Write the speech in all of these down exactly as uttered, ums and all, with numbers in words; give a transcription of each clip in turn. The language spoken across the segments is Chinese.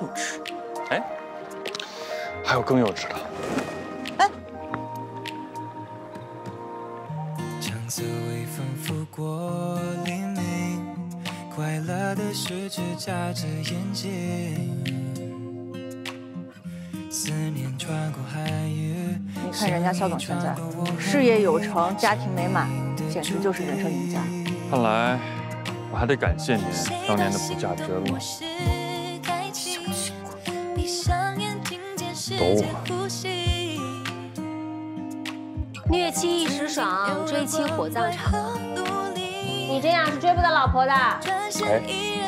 幼稚。 哎，还有更幼稚的。 哎。 橙色微风拂过黎明，快乐的是只眨着眼睛。思念穿过海域。 你看人家肖总现在，事业有成，家庭美满，简直就是人生赢家。 看来我还得感谢您当年的不嫁之恩了。走吧。 虐妻一时爽，追妻火葬场。你这样是追不到老婆的。 哎。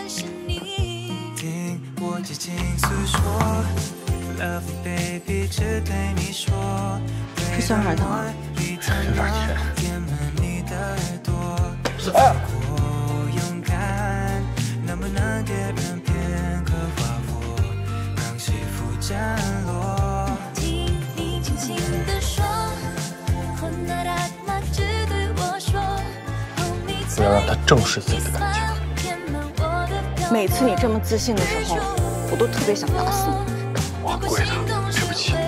是香海棠啊。 有点甜。 哎。 我要让他正视自己的感情。 每次你这么自信的时候，我都特别想打死你。 我很贵的，对不起。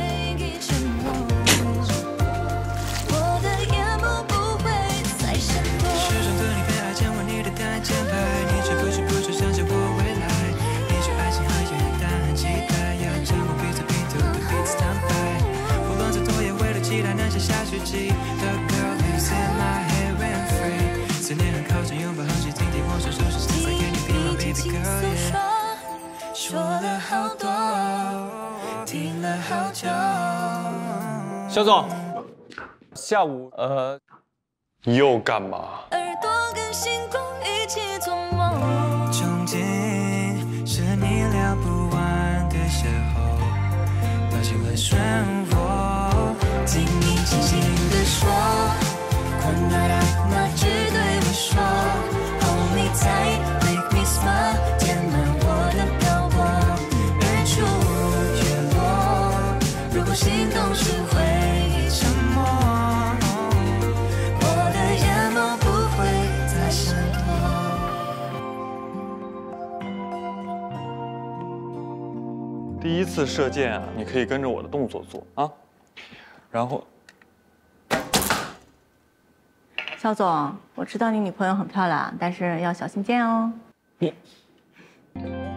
肖总，下午呃， 你又干嘛？ 憧憬是你聊不完的时候，掉进了漩涡。听你轻轻地说，困难让那只对我说 ，Hold me tight, make me smile， 填满我的漂泊，日出月落，如果心动是回忆沉默，我的眼眸不会再闪躲。 第一次射箭啊，你可以跟着我的动作做啊，然后。 肖总，我知道你女朋友很漂亮，但是要小心箭哦。 你。